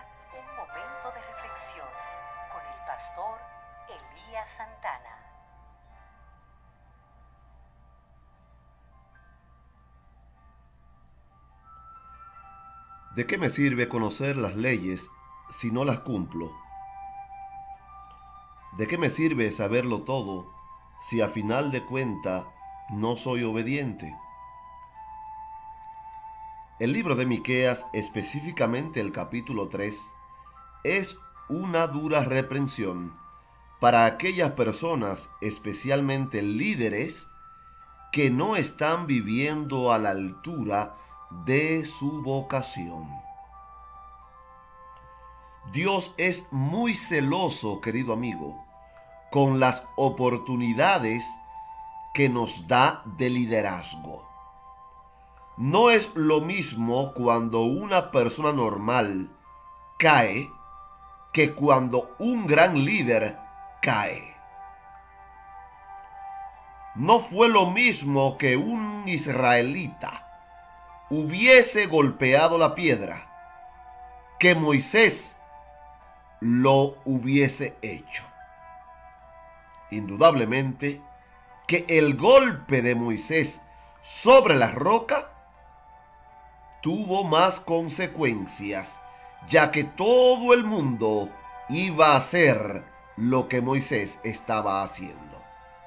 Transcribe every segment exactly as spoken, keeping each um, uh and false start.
Un momento de reflexión con el pastor Elías Santana. ¿De qué me sirve conocer las leyes si no las cumplo? ¿De qué me sirve saberlo todo si a final de cuenta no soy obediente? El libro de Miqueas, específicamente el capítulo tres, es una dura reprensión para aquellas personas, especialmente líderes, que no están viviendo a la altura de su vocación. Dios es muy celoso, querido amigo, con las oportunidades que nos da de liderazgo. No es lo mismo cuando una persona normal cae que cuando un gran líder cae. No fue lo mismo que un israelita hubiese golpeado la piedra que Moisés lo hubiese hecho. Indudablemente que el golpe de Moisés sobre la roca tuvo más consecuencias, ya que todo el mundo iba a hacer lo que Moisés estaba haciendo.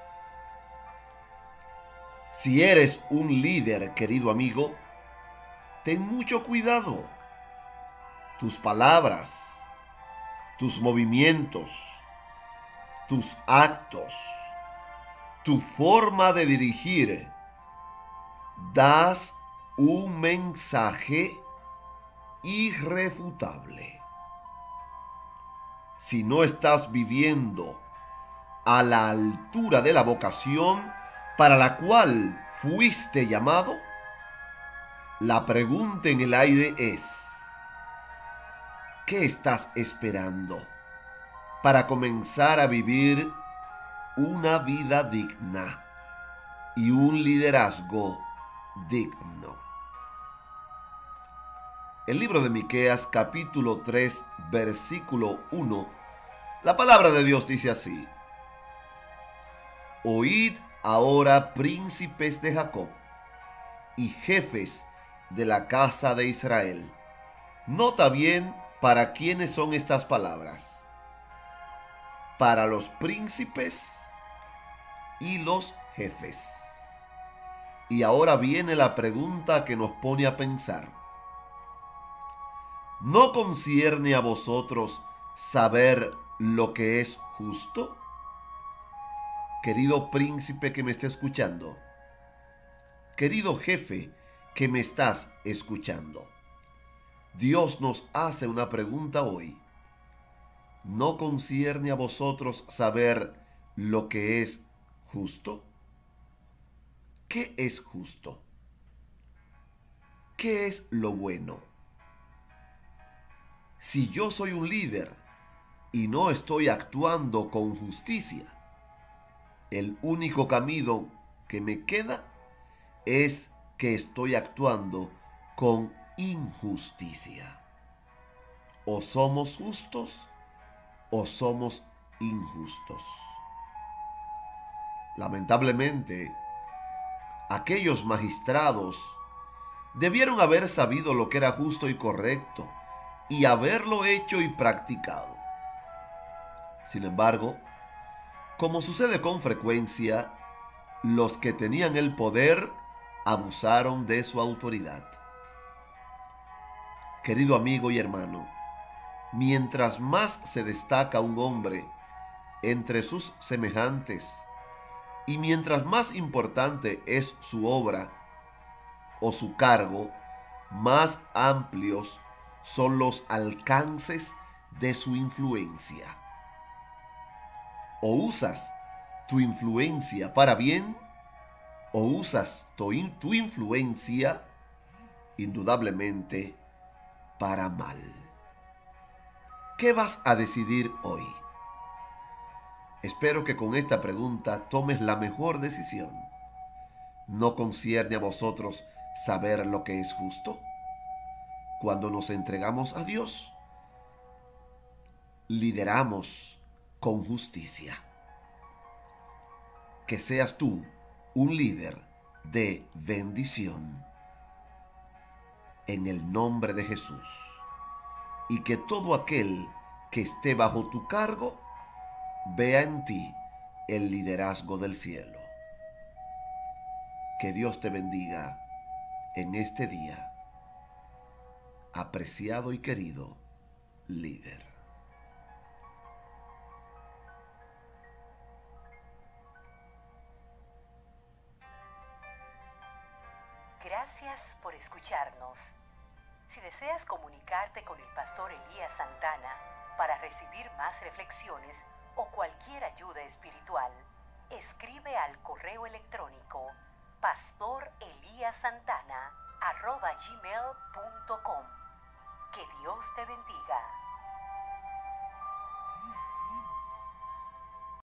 Si eres un líder, querido amigo, ten mucho cuidado. Tus palabras, tus movimientos, tus actos, tu forma de dirigir, das un mensaje irrefutable. Si no estás viviendo a la altura de la vocación para la cual fuiste llamado, la pregunta en el aire es: ¿qué estás esperando para comenzar a vivir una vida digna y un liderazgo digno? El libro de Miqueas, capítulo tres, versículo uno, la palabra de Dios dice así: Oíd ahora, príncipes de Jacob y jefes de la casa de Israel. Nota bien para quiénes son estas palabras. Para los príncipes y los jefes. Y ahora viene la pregunta que nos pone a pensar. ¿No concierne a vosotros saber lo que es justo? Querido príncipe que me está escuchando, querido jefe que me estás escuchando, Dios nos hace una pregunta hoy. ¿No concierne a vosotros saber lo que es justo? ¿Qué es justo? ¿Qué es lo bueno? Si yo soy un líder y no estoy actuando con justicia, el único camino que me queda es que estoy actuando con injusticia. O somos justos o somos injustos. Lamentablemente, aquellos magistrados debieron haber sabido lo que era justo y correcto y haberlo hecho y practicado. Sin embargo, como sucede con frecuencia, los que tenían el poder abusaron de su autoridad. Querido amigo y hermano, mientras más se destaca un hombre entre sus semejantes y mientras más importante es su obra o su cargo, más amplios son los alcances de su influencia. O usas tu influencia para bien, o usas tu, tu influencia indudablemente para mal. ¿Qué vas a decidir hoy? Espero que con esta pregunta tomes la mejor decisión. ¿No concierne a vosotros saber lo que es justo? Cuando nos entregamos a Dios, lideramos con justicia. Que seas tú un líder de bendición en el nombre de Jesús, y que todo aquel que esté bajo tu cargo vea en ti el liderazgo del cielo. Que Dios te bendiga en este día, apreciado y querido líder. Gracias por escucharnos. Si deseas comunicarte con el pastor Elías Santana para recibir más reflexiones o cualquier ayuda espiritual, escribe al correo electrónico pastoreliasantana arroba gmail punto com. Que Dios te bendiga.